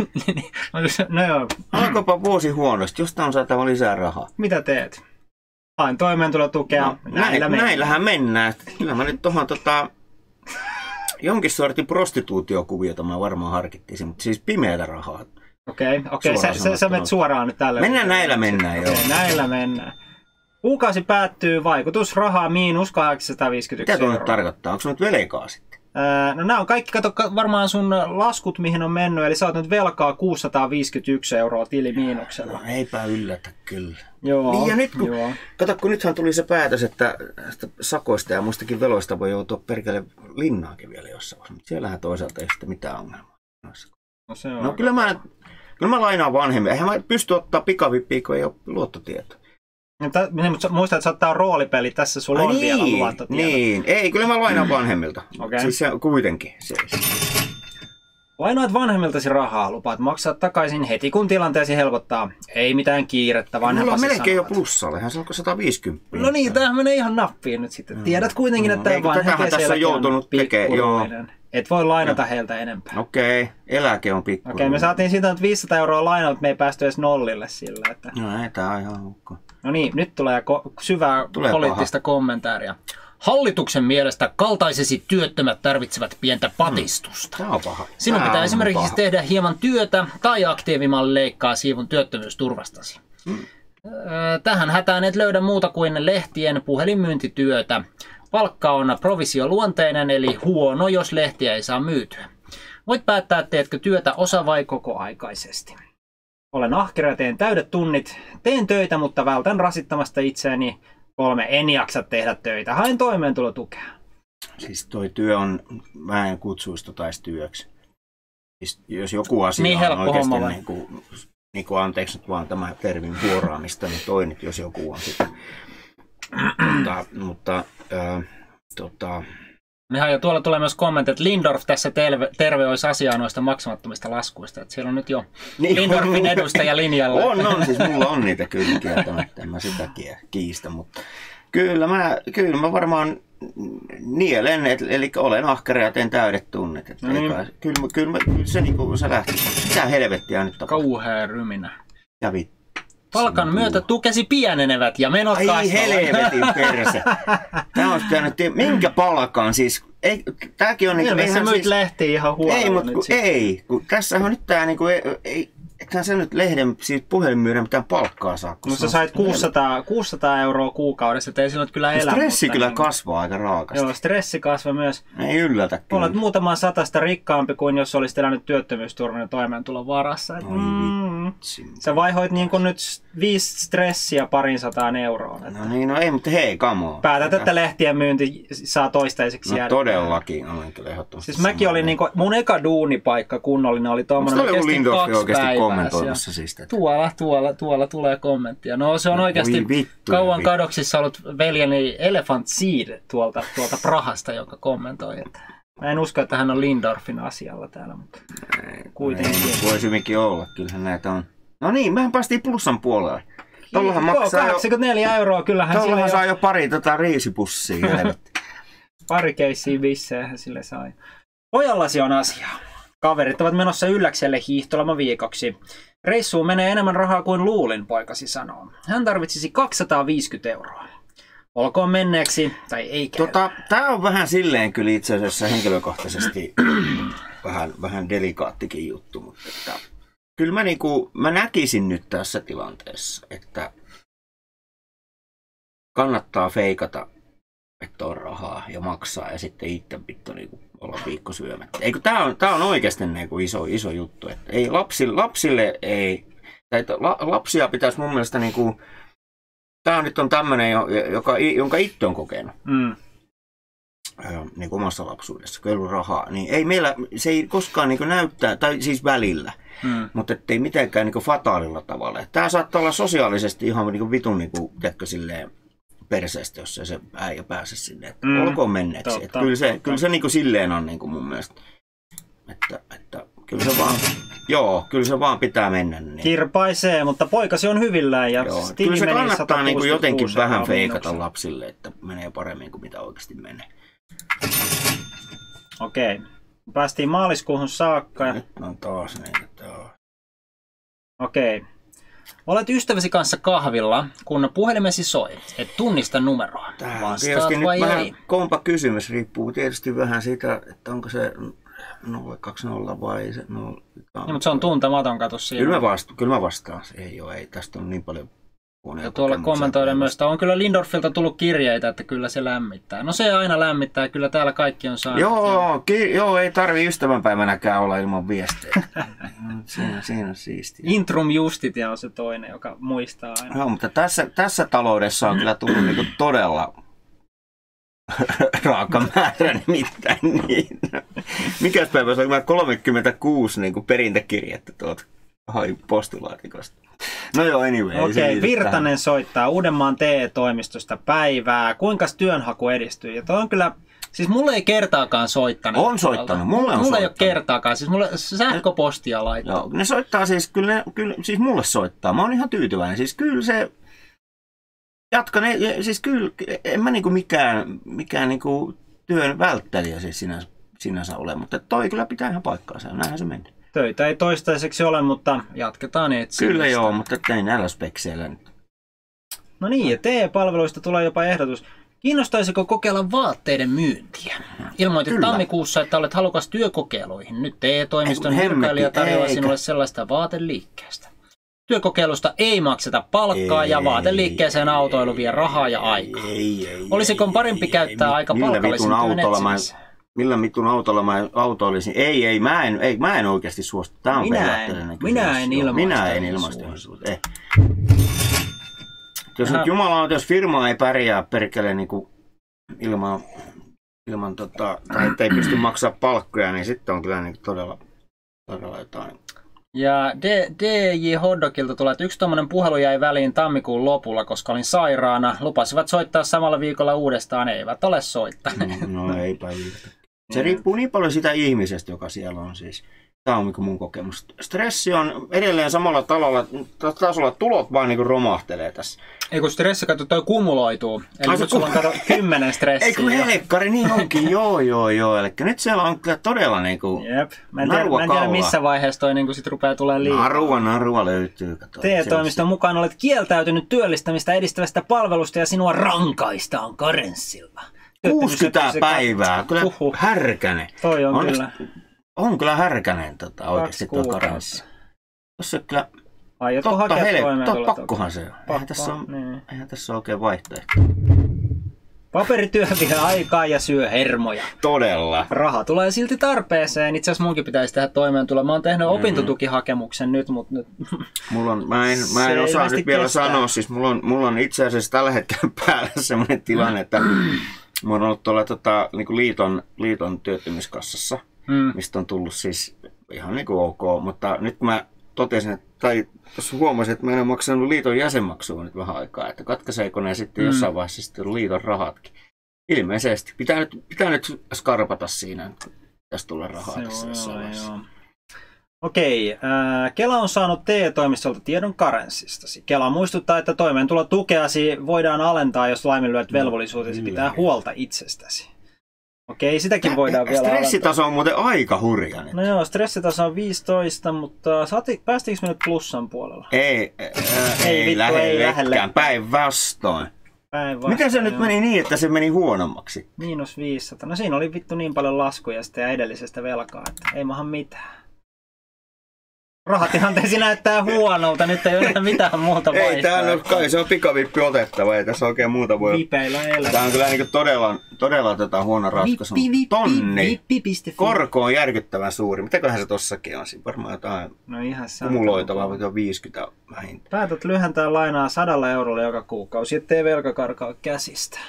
No joo. Alkoipa vuosi huonosti, jostain on saatava lisää rahaa. Mitä teet? Hain toimeentulotukea. No, näillä näin, näillähän mennään. Kyllä mä nyt tuohon tota, jonkin sortin prostituutiokuviota mä varmaan harkittisin, mutta siis pimeätä rahaa. Okei, okay, okei. Okay. Sä, sä menet suoraan nyt tällä. Mennään näillä mennään, okay, joo. Näillä mennään. Kuukausi päättyy, vaikutus rahaa miinus kahdeksansataaviisikymmentäyksi Mitä tuo euroa. nyt tarkoittaa? Onko se nyt velkaa sitten? No nämä on kaikki, kato varmaan sun laskut, mihin on mennyt, eli sä oot nyt velkaa kuusisataaviisikymmentäyksi euroa tilimiinuksella. No eipä yllätä kyllä. Joo, niin ja nyt kun, joo. kato kun nythän tuli se päätös, että sakoista ja muistakin veloista voi joutua perkele linnaankin vielä jossain vaiheessa, mutta siellähän toisaalta ei sitten mitään ongelmaa. No, se on no kyllä mä, kyllä mä lainaan vanhemmin, eihän mä pysty ottaa pikavippiä, kun ei ole luottotietoa. Mutta muista, että sä ottaa roolipeli, tässä sulla on niin, vielä luottotiedot. Niin, ei, kyllä mä lainaan vanhemmilta. Okay. Siis se kuitenkin. Se, Lainaat vanhemmiltasi rahaa, lupaat maksaa takaisin heti kun tilanteesi helpottaa. Ei mitään kiirettä, vanhempasi mulla on melkein sanovat. Jo plussalle, hän on sata viisikymmentä. No niin, tämähän menee ihan nappiin nyt sitten. Tiedät kuitenkin, että no, vanhempi selkeä on pikkuruinen. Et voi lainata no. heiltä enempää. Okei, okay. Eläke on pikkuruinen. Okei, okay, me saatiin siitä nyt viisisataa euroa lainaa, mutta me ei päästy edes nollille sillä. Että... No ei, tää on ihan hukko. No niin, nyt tulee ko- syvää tulee poliittista paha. kommentaaria. Hallituksen mielestä kaltaisesi työttömät tarvitsevat pientä patistusta. Tämä on paha. Sinun Tämä pitää on esimerkiksi paha. tehdä hieman työtä tai aktiivimalli leikkaa siivun työttömyysturvastasi. Hmm. Tähän hätään et löydä muuta kuin lehtien puhelinmyyntityötä. Palkka on provisioluonteinen eli huono, jos lehtiä ei saa myytyä. Voit päättää, teetkö työtä osa- vai kokoaikaisesti. Olen ahkera ja teen täydet tunnit. Teen töitä, mutta vältän rasittamasta itseäni. Kolme, en jaksa tehdä töitä. Haen toimeentulotukea. Siis toi työ on, mä en kutsuisi tota edes työksi. Siis jos joku asia niin on oikeasti, niin kuin, niin kuin, anteeksi nyt vaan tämä termin huoraamista, niin toi nyt jos joku on sitä. mutta, mutta äh, tota... Nehän jo tuolla tulee myös kommentti, että Lindorff tässä terve, terve olisi asiaa noista maksamattomista laskuista. Että siellä on nyt jo niin, Lindorffin edustaja linjalla. On, on, siis mulla on niitä kyllä kieltämättä, en mä sitä kiistä, mutta kyllä mä, kyllä mä varmaan nielen, et, eli olen ahkera ja teen täydet tunnet. Et, no niin. eikä, kyllä, kyllä, mä, kyllä se, niin kuin, se lähti, mitä helvettiä nyt tapahtuu. Kauhea ryminä. Ja vittu. Palkan myötä tukesi pienenevät ja menot kasvavat. Ai helvetin perse. Tämä olisi pitänyt, minkä palkan siis? Ei, tääkin on niinku... Ilmeisesti myyt siis, lehtiä ihan huolella. Ei, mutta kun, ei. Kun tässä on nyt tää niinku... Ei, ei, ethän sä nyt lehden siitä puhelinmyyden mitään palkkaa saa. No sä sait kuusisataa, kuusisataa euroa kuukaudessa, että ei silloin kyllä elä. Stressi mutta kyllä niin, kasvaa aika raakasti. Joo, stressi kasvaa myös. Ei yllätä kyllä. Olet muutaman satasta rikkaampi kuin jos olisit elänyt työttömyysturvan ja toimeentulon varassa. Et, mm, sä vaihoit niin kuin nyt viisi stressiä parin sataan euroon. No niin, no ei, mutta hei, come on. Päätät, että lehtien myynti saa toistaiseksi no, jäädä. todellakin, olen kyllä ehdottomasti. Siis mäkin olin niinku, mun eka duunipaikka kunnollinen oli tommonen, mä kestin kaksi päivää. Siis tuolla, tuolla, tuolla tulee kommenttia. No se on no, oikeasti vittu, kauan vittu. kadoksissa ollut veljeni Elephant Seed tuolta, tuolta Prahasta, joka kommentoi. Että mä en usko, että hän on Lindorffin asialla täällä, mutta ei, kuitenkin. Ei, voisi hyvinkin olla, kyllähän näitä on. No niin, mehän päästiin plussan puolelle. Tuollahan maksaa kahdeksankymmentäneljä euroa, kyllähän sillä jo... saa jo pari tota riisipussia. Pari keissiä bissejähän sille sai. Pojallasi on asiaa. Kaverit ovat menossa Ylläkselle hiihtoloma-viikoksi. Reissuun menee enemmän rahaa kuin luulin, poikasi sanoo. Hän tarvitsisi kaksisataaviisikymmentä euroa. Olkoon menneeksi, tai ei käy. Tota, tää on vähän silleen kyllä itse asiassa henkilökohtaisesti vähän, vähän delikaattikin juttu, mutta että, kyllä mä, niinku, mä näkisin nyt tässä tilanteessa, että kannattaa feikata, että on rahaa ja maksaa ja sitten itse pitää niinku olla viikko syömättä. Eikö, tää on, tää on oikeasti niinku iso, iso juttu. Että ei lapsille, lapsille ei, tai la, lapsia pitäisi mun mielestä niinku, tää nyt on tämmönen, joka, jonka itse on kokenut. Mm. Niin kuin omassa lapsuudessa, kun ei ollut rahaa, niin ei meillä, se ei koskaan niin kuin näyttää, tai siis välillä, mm. mutta ei mitenkään niin kuin fataalilla tavalla. Tämä saattaa olla sosiaalisesti ihan niin kuin vitun niin kuin, tiedätkö, silleen perseestä, jos se äijä pääse sinne, että mm. olkoon menneeksi. Totta, että kyllä se, totta. Kyllä se niin kuin silleen on niin kuin mun mielestä, että, että kyllä se vaan, joo, kyllä se vaan pitää mennä. Niin. Kirpaisee, mutta poikasi on hyvillään ja joo, kyllä se kannattaa niin kuin jotenkin vähän feikata miinuksen. Lapsille, että menee paremmin kuin mitä oikeasti menee. Okei. Päästiin maaliskuuhun saakka. Nyt on taas niin, että... Okei. Olet ystäväsi kanssa kahvilla, kun puhelimesi soi. Et tunnista numeroa. Tämä on tietysti nyt vähän kompa kysymys. Riippuu tietysti vähän siitä, että onko se nolla kaksikymmentä vai se nolla... Niin, mutta se on tuntematon, kato siinä. Kyllä mä, vasta- kyllä mä vastaan. Ei ole, ei. Tästä on niin paljon... Ja tuolla kommentoida myös, että on kyllä Lindorffilta tullut kirjeitä, että kyllä se lämmittää. No se aina lämmittää, kyllä täällä kaikki on saanut. Joo, ki- joo ei tarvi ystävänpäivänäkään olla ilman viestejä. siinä, siinä on siistiä. Intrum Justitia on se toinen, joka muistaa aina. Joo, mutta tässä, tässä taloudessa on kyllä tullut niinku todella raaka määrä nimittäin. Niin. Mikäs päivä se on kolmekymmentäkuusi niin perintäkirjettä tuolta postulaatikosta. No joo, anyway. Okei, okay, Virtanen tähän. Soittaa Uudenmaan T E-toimistosta päivää. Kuinka työnhaku edistyy? Ja toi on kyllä Siis mulle ei kertaakaan soittanut. On soittanut, mulle on Mulle soittanut. ei ole kertaakaan, siis mulle sähköpostia laittaa. Joo, ne soittaa siis, kyllä, ne, kyllä siis mulle soittaa. Mä oon ihan tyytyväinen. Siis kyllä se, jatka ne, siis kyllä, en mä niinku mikään, mikään niinku työn välttelijä siis sinänsä, sinänsä ole, mutta toi kyllä pitää ihan paikkaansa, näinhän se meni. Töitä ei toistaiseksi ole, mutta jatketaan etsimistä. Kyllä joo, mutta ei näillä spekseillä nyt. No niin, ja T E-palveluista tulee jopa ehdotus. Kiinnostaisiko kokeilla vaatteiden myyntiä? Ilmoitit Kyllä. tammikuussa, että olet halukas työkokeiluihin. Nyt T E-toimiston Ei, virkailija tarjoaa eikä. sinulle sellaista vaateliikkeestä. Työkokeilusta ei makseta palkkaa Ei, ja vaateliikkeeseen autoilu vie rahaa ja aikaa. Ei, ei, Olisiko ei, parempi ei, käyttää ei, aika millä palkallisen vitun työn autolla mä, etsimiseen? Millä vitun autolla mä autoilisin? Ei, ei, mä en, ei, mä en oikeasti suostu. Tää on Minä en- periaatteellinen minä kysymys. en Joo, ilmaista Minä en en ilmaista suostu. ihmisyyttä. Ei. Jos Ihan- nyt Jumala on, jos firma ei pärjää perkele niin kuin ilman, ilman tota, tai ettei pysty maksaa palkkoja, niin sitten on kyllä niin kuin todella, todella jotain. Ja D- D J Hoddokilta tulee, että yksi tommonen puhelu jäi väliin tammikuun lopulla, koska olin sairaana. Lupasivat soittaa samalla viikolla uudestaan, eivät ole soittaneet. No eipä viittä. Se riippuu niin paljon sitä ihmisestä, joka siellä on siis. Tämä on niin mun kokemus. Stressi on edelleen samalla talolla, tasolla, tulot vaan niin romahtelee tässä. Ei kun stressi, kato, toi kumuloituu. Eli Ai se nyt sulla on kato kymmenen stressiä. Ei kun helkkari, niin onkin, joo joo joo. Eli nyt siellä on kyllä todella niinku Jep. Mä en tiedä, narua mä en tiedä kaulaa. missä vaiheessa toi niin sit rupeaa tulemaan liikaa. Narua, narua löytyy. Kato. T E-toimiston mukaan olet kieltäytynyt työllistämistä edistävästä palvelusta ja sinua rankaistaan karenssilla. kuusikymmentä Se- päivää, kyllä Huhhuh. härkänen. Toi on Onneksi- kyllä. On kyllä härkänen tota, oikeasti tuo kuukautta. karenssi. Tossa kyllä, Aiotko totta hakea hele, to, toimeentulotukea? pakkohan se on. Eihän Pakko, tässä on, niin. eihän tässä ole oikein vaihtoehto. Paperityö vie aikaa ja syö hermoja. Todella. Raha tulee silti tarpeeseen. Itse asiassa munkin pitäisi tehdä toimeentulo. Mä oon tehnyt Mm-hmm. opintotukihakemuksen nyt, mutta nyt... Mulla on, mä en, mä Se en ei osaa ilmeisesti nyt vielä kestää. sanoa, siis mulla on, mulla on itse asiassa tällä hetkellä päällä sellainen tilanne, että mä oon ollut tuolla tota, niin liiton, liiton työttömyyskassassa, Mm. mistä on tullut siis ihan niin kuin ok, mutta nyt kun mä totesin, että, tai tuossa huomasin, että mä en ole maksanut liiton jäsenmaksua nyt vähän aikaa, että katkaiseeko ne sitten Mm. jossain vaiheessa sitten liiton rahatkin. Ilmeisesti. Pitää nyt, pitää nyt skarpata siinä, että pitäisi tulla rahaa Se tässä on, jossain joo, vaiheessa. joo. Okei, äh, Kela on saanut T E-toimistolta tiedon karenssistasi. Kela muistuttaa, että toimeentulotukeasi voidaan alentaa, jos laiminlyöt velvollisuutesi kyllä. pitää huolta itsestäsi. Okei, sitäkin voidaan vielä alentaa. Stressitaso on muuten aika hurja nyt. No joo, stressitaso on viisitoista, mutta saati, päästiinkö me nyt plussan puolella? Ei, ää, Ei ei, vittu, lähde ei lähellekään, lähellekään. päinvastoin. Päinvastoin, Miten se nyt joo. meni niin, että se meni huonommaksi? Miinus viisisataa. No siinä oli vittu niin paljon laskuja sitä ja edellisestä velkaa, että ei mahan mitään. Rahatilanteesi näyttää huonolta, nyt ei ole enää mitään muuta Ei, tää on, vaihtoehtoa. kai se on pikavippi otettava, ei tässä oikein muuta voi. Vipeillä elämä. Tää on kyllä niinku todella, todella tota huono ratkaisu. Vippi, vippi, Tonni. vippi piste fi. Korko on järkyttävän suuri. Mitäköhän se tossakin on? Siinä varmaan jotain No ihan se. kumuloitavaa, mutta viisikymmentä vähintään. Päätät lyhentää lainaa sadalla eurolla joka kuukausi, ettei velka karkaa käsistä.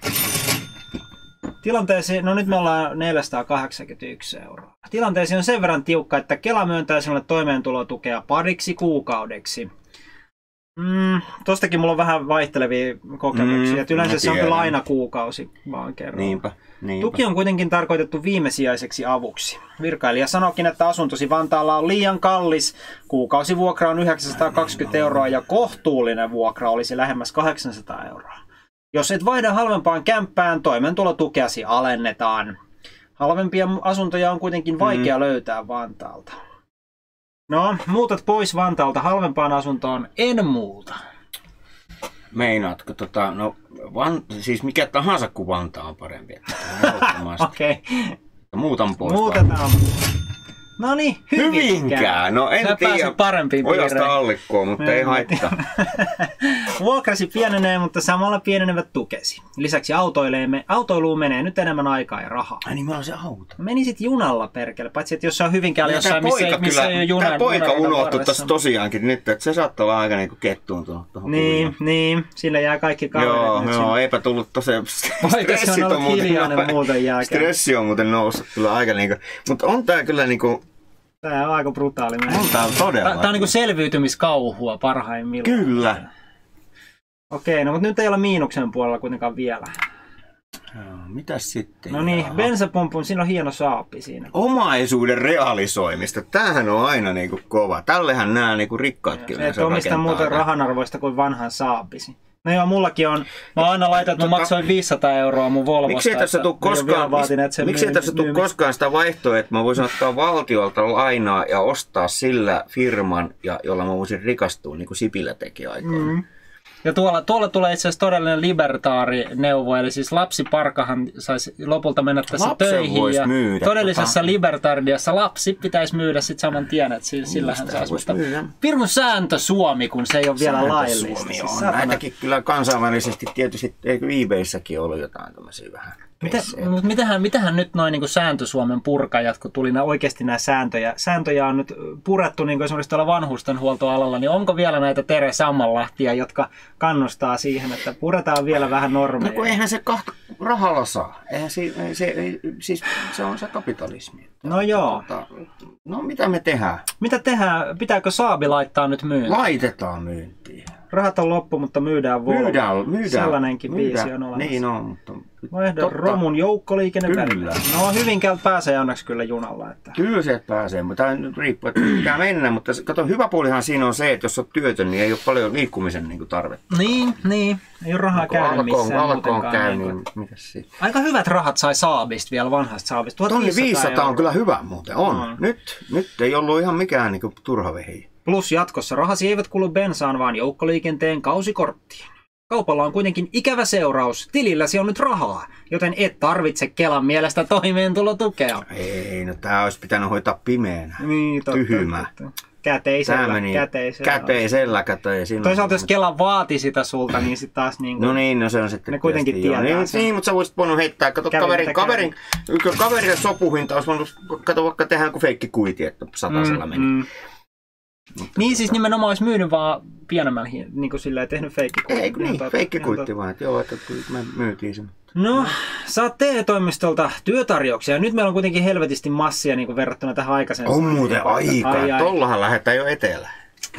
Tilanteesi, no nyt me ollaan neljäsataakahdeksankymmentäyksi euroa. Tilanteesi on sen verran tiukka, että Kela myöntää sinulle toimeentulotukea pariksi kuukaudeksi. Mm, tostakin mulla on vähän vaihtelevia kokemuksia. Mm, Et yleensä mä se on kyllä tiedän. aina kuukausi vaan kerran. Niinpä, niinpä. Tuki on kuitenkin tarkoitettu viimesijaiseksi avuksi. Virkailija sanokin, että asuntosi Vantaalla on liian kallis. Kuukausivuokra on yhdeksänsataakaksikymmentä euroa ja kohtuullinen vuokra olisi lähemmäs kahdeksansataa euroa. Jos et vaihda halvempaan kämppään, toimeentulotukeasi alennetaan. Halvempia asuntoja on kuitenkin vaikea mm. löytää Vantaalta. No, muutat pois Vantaalta halvempaan asuntoon, en muuta. Meinaatko tota, no van, siis mikä tahansa kuin Vantaa on parempi. Okei, okay. Muutan pois. Muutetaan. No niin, Hyvinkää. Hyvinkää, no en Sä tiedä. pääsit parempiin Ojasta piireihin. allikkoon, mutta ei haittaa. Vuokrasi pienenee, mutta samalla pienenevät tukesi. Lisäksi autoiluun menee nyt enemmän aikaa ja rahaa. Ai niin, meillä on se auto. Menisit junalla perkele, paitsi että jos se on Hyvinkäällä Ja jossain, tää missä, poika missä kyllä, ei ole junan, tää poika junaradan unohtui varressa. tässä tosiaankin nyt, että se saattaa olla aika niinku kettuuntunut tuohon Niin, kuvioon. niin, sillä jää kaikki kaverit Joo, nyt joo, sinne. eipä tullut tosiaan. Poika, se on ollut hiljainen muuten jälkeen. Stressi on muuten noussut kyllä aika niinku, mutta on tää kyllä niinku, Tää on aika brutaali. on tää todella. Tää, tää on niinku selviytymiskauhua parhaimmillaan. Kyllä. Okei, no mutta nyt ei olla miinuksen puolella kuitenkaan vielä. Joo, mitäs sitten? No niin, Jaha. bensapumpun, siinä on hieno saappi siinä. Omaisuuden realisoimista. Tämähän on aina niinku kova. Tällehän nämä niinku rikkaatkin Et omista muuten rahanarvoista kuin vanhan saapisi. No joo, mullakin on. Mä oon aina laitan, että no, mä maksoin viisisataa euroa mun Volvosta. Miksi ei tässä tule koskaan, vaatin, miksi ei tässä tule koskaan sitä vaihtoehtoa, että mä voisin ottaa valtiolta lainaa ja ostaa sillä firman, ja, jolla mä voisin rikastua, niin kuin Sipilä teki aikoina. Mm. Ja tuolla, tuolla tulee itse asiassa todellinen libertaarineuvo, eli siis lapsiparkahan saisi lopulta mennä tässä lapsen töihin. Ja myydä, todellisessa tota... libertardiassa lapsi pitäisi myydä sitten saman tien, että sillähän saisi. Mutta pirun sääntö Suomi, kun se ei ole vielä laillista. Suomi on. Siis näitäkin kyllä kansainvälisesti tietysti, eikö eBayssäkin ollut jotain tämmöisiä vähän. Mitä, mutta mitähän, mitähän nyt noin niin sääntö Suomen purkajat, kun tuli nää, oikeasti nämä sääntöjä, sääntöjä on nyt purettu niin esimerkiksi tuolla vanhustenhuoltoalalla, niin onko vielä näitä Tere Sammanlahtia, jotka kannustaa siihen, että puretaan vielä vähän normeja? No kun eihän se kahta rahalla saa. Eihän se, se, siis se on se kapitalismi. No joo. Tota, no mitä me tehdään? Mitä tehdään? Pitääkö Saabi laittaa nyt myyntiin? Laitetaan myyntiin. Rahat on loppu, mutta myydään Volvo. Myydään, myydään. Sellainenkin myydään. biisi on olemassa. Niin on, mutta... Vaihda romun joukkoliikennevälillä. No Hyvinkäällä pääsee onneksi kyllä junalla. Että... Kyllä se pääsee, mutta tämä riippuu, että pitää mennä. Mutta kato, hyvä puolihan siinä on se, että jos olet työtön, niin ei ole paljon liikkumisen niin kuin tarvetta. Niin, niin. Ei ole rahaa käydä missään alkoon käy, niin mitäs siitä? Aika hyvät rahat sai Saabista vielä, vanhasta Saabista. Tonni viisisataa on kyllä hyvä muuten, on. on. Nyt, nyt ei ollut ihan mikään niin kuin turha vehi. Plus jatkossa rahasi eivät kulu bensaan, vaan joukkoliikenteen kausikorttiin. Kaupalla on kuitenkin ikävä seuraus. Tililläsi on nyt rahaa, joten et tarvitse Kelan mielestä toimeentulotukea. Ei, no tää olisi pitänyt hoitaa pimeänä. Niin, totta, tyhmä. Totta. Käteisellä, meni käteisellä. Käteisellä, käteisellä. Toisaalta jos Kela vaati sitä sulta, niin sitten taas niin kuin... No niin, no se on sitten... Ne kuitenkin tietää niin, sen. Niin, mutta sä voisit voinut heittää, kato kaverin, kaverin, kaverin sopuhinta olisi voinut, kato vaikka tehdä joku feikkikuiti, että satasella meni. Mm, mm. Mutta niin siis nimenomaan olisi myynyt vaan pienemmällä, niin kuin silleen tehnyt feikkikuitti. Ei, niin, feikkikuitti vaan, että joo, että me myytiin sen. No, saat T E-toimistolta työtarjouksia. Nyt meillä on kuitenkin helvetisti massia niin kuin verrattuna tähän aikaisempaan. On muuten aika. Tollahan lähdetään jo etelään.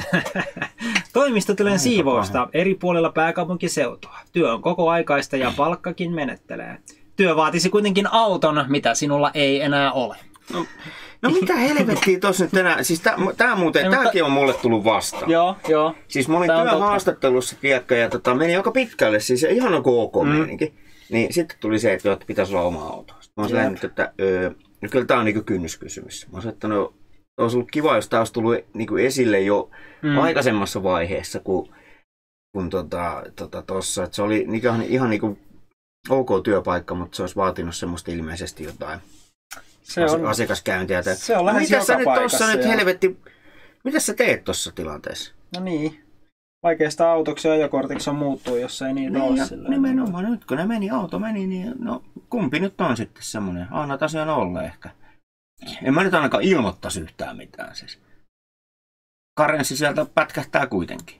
Toimistotilojen siivousta eri puolilla pääkaupunkiseutua. Työ on koko aikaista ja palkkakin menettelee. Työ vaatisi kuitenkin auton, mitä sinulla ei enää ole. No. No mitä helvettiä tossa nyt enää, siis tää, tää muuten, tääkin on mulle tullut vastaan. Joo, joo. Siis mä olin työhaastattelussa, tiedätkö, ja tota, meni aika pitkälle, siis ihan ok mm. meininki. Niin sitten tuli se, että, että pitäisi olla oma auto. Sitten mä oon lähtenyt, että öö, no kyllä tää on niinku kynnyskysymys. Mä oon että no, olisi ollut kiva, jos tää olisi tullut niinku esille jo mm. aikaisemmassa vaiheessa, kun, kun tota, tota, tossa, että se oli ihan, ihan niinku ok työpaikka, mutta se olisi vaatinut semmoista ilmeisesti jotain. Se on, asiakaskäyntiä. Se on lähes joka sä nyt paikassa. Tossa nyt helvetti, mitä sä teet tuossa tilanteessa? No niin. Vaikeasta autoksi ja ajokortiksi on muuttuu, jos ei niitä niin, ole sillä. Nimenomaan nyt kun ne meni, auto meni, niin no kumpi nyt on sitten semmoinen? Aina tosiaan olla ehkä. En mä nyt ainakaan ilmoittaisi yhtään mitään siis. Karenssi sieltä pätkähtää kuitenkin.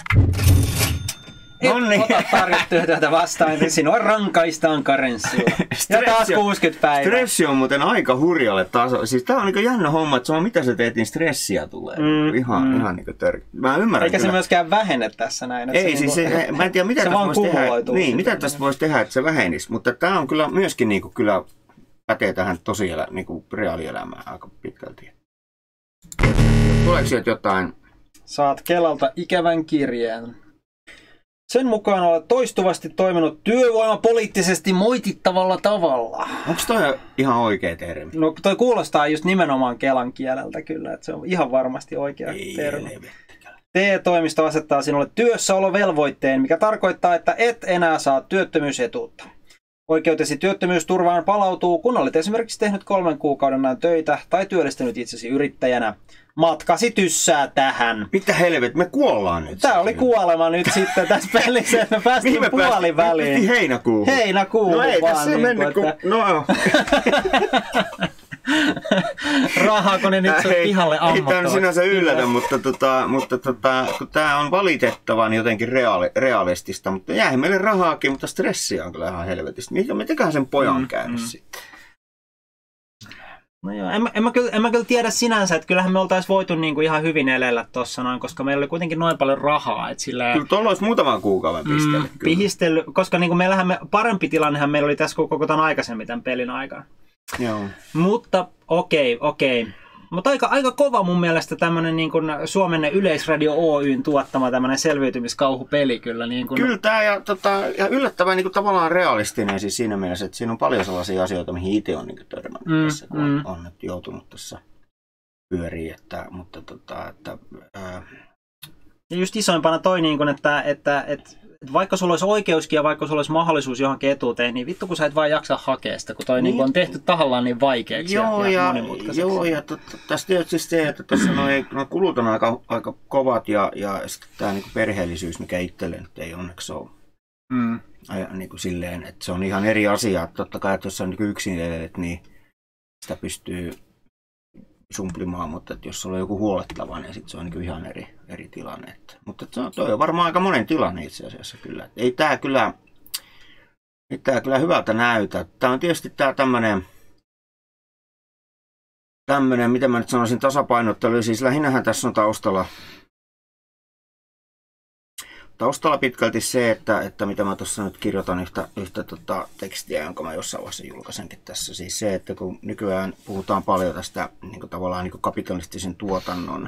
Noniin. Ota tarjottuja tätä vastaan, niin sinua rankaistaan karenssilla. Ja taas kuusikymmentä päivää. Stressi on muuten aika hurjalle tasolle. Siis tää on niin jännä homma, että se on mitä sä teet, niin stressiä tulee. Mm, ihan mm. ihan niin tör... Mä ymmärrän. Eikä kyllä. Se myöskään vähene tässä näin. Ei, siis niin se, mä en tiedä mitä tästä voisi tehdä. Niin, mitä tästä voisi tehdä, että se vähenisi. Mutta tää on kyllä myöskin niin kuin, kyllä pätee tähän tosielä, niin kuin reaalielämään aika pitkälti. Tuleeko sieltä jotain? Saat Kelalta ikävän kirjeen. Sen mukaan olet toistuvasti toiminut työvoimapoliittisesti moitittavalla tavalla. Onko toi ihan oikea termi? No toi kuulostaa just nimenomaan Kelan kieleltä kyllä, että se on ihan varmasti oikea Ei termi. T E-toimisto asettaa sinulle työssäolovelvoitteen, mikä tarkoittaa, että et enää saa työttömyysetuutta. Oikeutesi työttömyysturvaan palautuu, kun olet esimerkiksi tehnyt kolmen kuukauden ajan töitä tai työllistänyt itsesi yrittäjänä. Matkasi tyssää tähän. Mitä helvet, me kuollaan nyt. Tää oli kuolema nyt sitten tässä pelissä, että me päästiin puoliväliin. Mihin heinäkuuhun? Heinäkuuhun no ei, vaan. Tässä niin mennyt, että... kun... No joo. Rahaako ne nyt sun pihalle ammottavat? Ei tämä sinänsä yllätä, mutta, tota, mutta tota, kun tämä on valitettavan jotenkin reaali, realistista. Mutta jäähän meille rahaakin, mutta stressiä on kyllä ihan helvetistä. Mitäköhän sen pojan mm, käynyt mm. sitten? No joo, en, en, mä kyllä, en mä kyllä tiedä sinänsä, että kyllähän me oltaisiin voitu niinku ihan hyvin elellä tuossa noin, koska meillä oli kuitenkin noin paljon rahaa. Että sillä, kyllä tuolla olisi muutaman kuukauden pistellyt. Mm, pihistellyt, koska niinku meillähän me, parempi tilannehan meillä oli tässä koko tämän aikaisemmin tämän pelin aikana. Joo. Mutta okei, okei. Mutta aika, aika kova mun mielestä tämmöinen niin kuin Suomen Yleisradio Oyn tuottama tämmöinen selviytymiskauhupeli kyllä. Niin kuin... Kyllä tämä ja, tota, ja yllättävän niin kuin tavallaan realistinen siis siinä mielessä, että siinä on paljon sellaisia asioita, mihin itse on niin törmännyt mm, tässä, kun mm. on, on nyt joutunut tässä pyöriin. Että, mutta tota, että, ää... Ja just isoimpana toi, niin kuin, että, että, että, että vaikka sulla olisi oikeuskin ja vaikka sulla olisi mahdollisuus johonkin etuuteen, niin vittu kun sä et vaan jaksa hakea sitä, kun toi niin. Niin kuin on tehty tahallaan niin vaikeaksi joo, ja, ja monimutkaiseksi. Joo, ja tässä tietysti se, että tuossa nuo kulut on aika, aika kovat ja, ja sitten tämä niin perheellisyys, mikä itselle nyt ei onneksi ole. Mm. Ja, niin kuin silleen, että se on ihan eri asia. Totta kai, että jos on niin yksin elet, niin sitä pystyy sumplimaan, mutta että jos sulla on joku huolettava, niin sit se on niin ihan eri, eri tilanne. Että, mutta se on, toi on varmaan aika monen tilanne itse asiassa kyllä. Että ei tämä kyllä, ei tää kyllä hyvältä näytä. Tämä on tietysti tämä tämmöinen, tämmöinen, miten mä nyt sanoisin, tasapainottelu. Siis lähinnähän tässä on taustalla, taustalla pitkälti se, että, että mitä mä tuossa nyt kirjoitan yhtä, yhtä tota tekstiä, jonka mä jossain vaiheessa julkaisenkin tässä. Siis se, että kun nykyään puhutaan paljon tästä niin kuin tavallaan niin kuin kapitalistisen tuotannon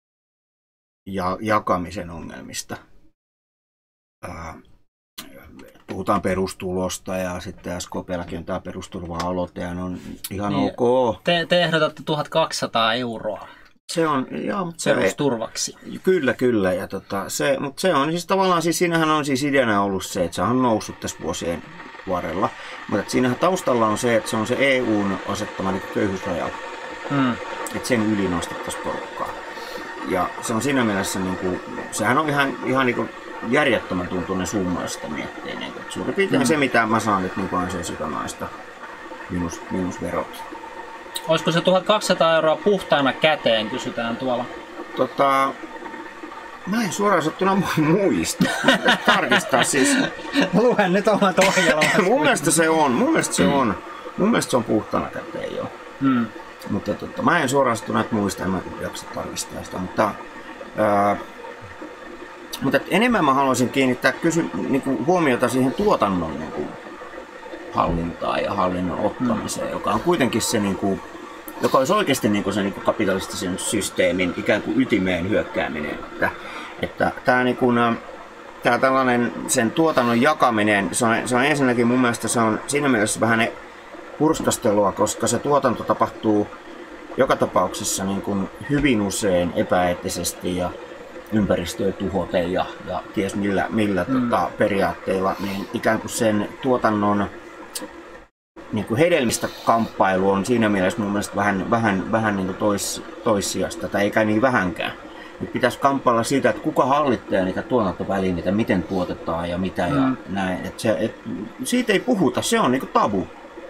ja jakamisen ongelmista. Ää, puhutaan perustulosta ja sitten S K P:lläkin on tämä perusturva-aloite ja ne on ihan niin, ok. Te, te ehdotatte tuhatkaksisataa euroa. Se on, joo, mutta se perusturvaksi. Kyllä, kyllä. Ja tota, se, mutta se on siis tavallaan, siis siinähän on siis ideana ollut se, että se on noussut tässä vuosien varrella. Mutta siinähän taustalla on se, että se on se E U:n asettama niin köyhyysraja. Hmm. Että sen yli nostettaisiin porukkaa. Ja se on siinä mielessä, niin kuin, sehän on ihan, ihan niin kuin järjettömän tuntuinen summa, jos sitä miettii. Niin kuin, suurin piirtein hmm. se, mitä mä saan nyt niin ansiosidonnaista minus, minus verot. Olisiko se tuhatkaksisataa euroa puhtaana käteen, kysytään tuolla? Tota, mä en suoraan sattuna muista. Tarkistaa siis. Luen nyt omat ohjelmat. Mun mielestä se on. Mun mielestä se on. Mun mielestä se on puhtaana käteen jo. Hmm. Mutta tota, mä en suoraan sattuna muista, en mä jaksa tarkistaa sitä. Mutta, ää, mutta enemmän mä haluaisin kiinnittää kysy, niinku, huomiota siihen tuotannon niinku, hallintaan ja hallinnon ottamiseen, hmm. joka on kuitenkin se, niin kuin, joka olisi oikeasti niin kuin se niin kuin kapitalistisen systeemin ikään kuin ytimeen hyökkääminen. Että, että tämä, niin kuin, tämä tällainen sen tuotannon jakaminen, se on, se on ensinnäkin mun mielestä se on siinä mielessä vähän hurskastelua, koska se tuotanto tapahtuu joka tapauksessa niin kuin hyvin usein epäeettisesti ja ympäristöä tuhoten ja, ja ties millä, millä hmm. tota, periaatteilla, niin ikään kuin sen tuotannon niin kuin hedelmistä kamppailu on siinä mielessä mun mielestä vähän, vähän, vähän niin kuin tois, toissijasta, tai eikä niin vähänkään. Nyt pitäisi kamppailla siitä, että kuka hallitsee niitä tuotantovälineitä, miten tuotetaan ja mitä mm. ja näin. Et se, et, siitä ei puhuta, se on niin kuin tabu.